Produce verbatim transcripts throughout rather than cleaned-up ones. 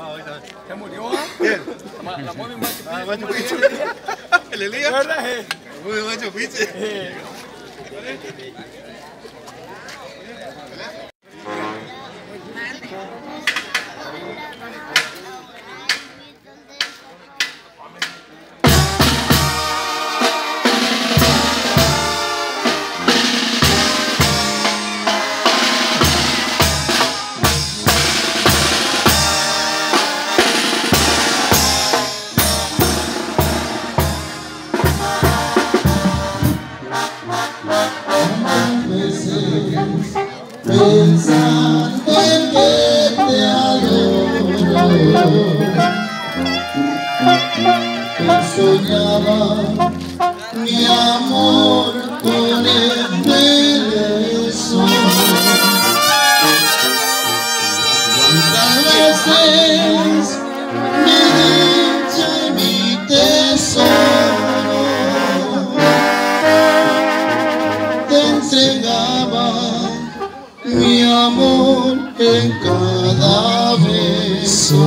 ¿Se murió? ¿Quién? La, la momia Machu Ah, Picchu. Machu Picchu. ¿El Elías? ¿Verdad? Eh? Muy Machu Picchu. Eh. Pensando en que te adoro, que soñaba mi amor con el beso. Cuántas veces mi dicha y mi tesoro te entregaba mi amor en cada beso.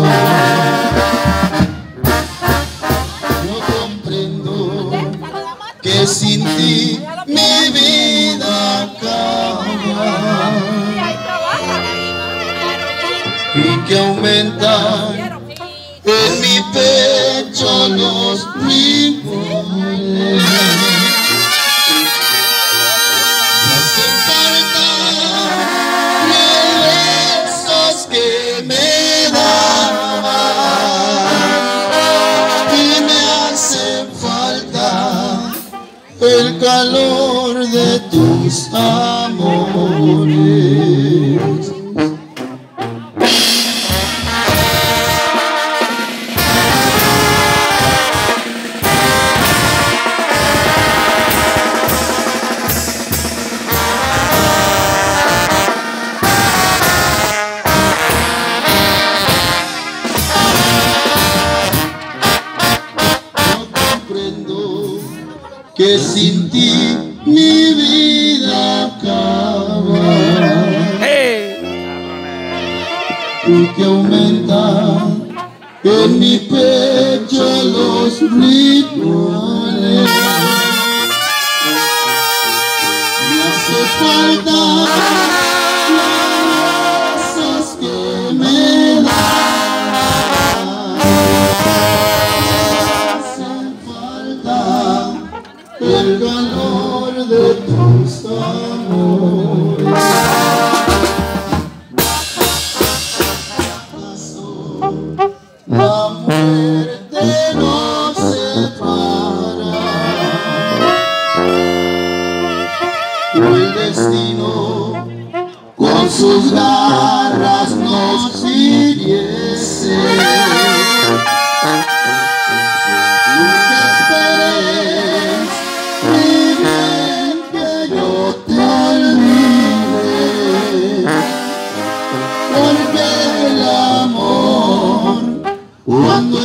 No comprendo que sin ti mi vida acaba y que aumentan en mi pecho los rimores. El calor de tus amores. Que sin ti mi vida acaba y que aumenta en mi pecho los ritmos. Me hace falta los besos que me dan. El calor de tus amores. La muerte nos separa, el destino con sus garras nos hiriese. Nunca esperes que yo te olvide, porque el amor cuando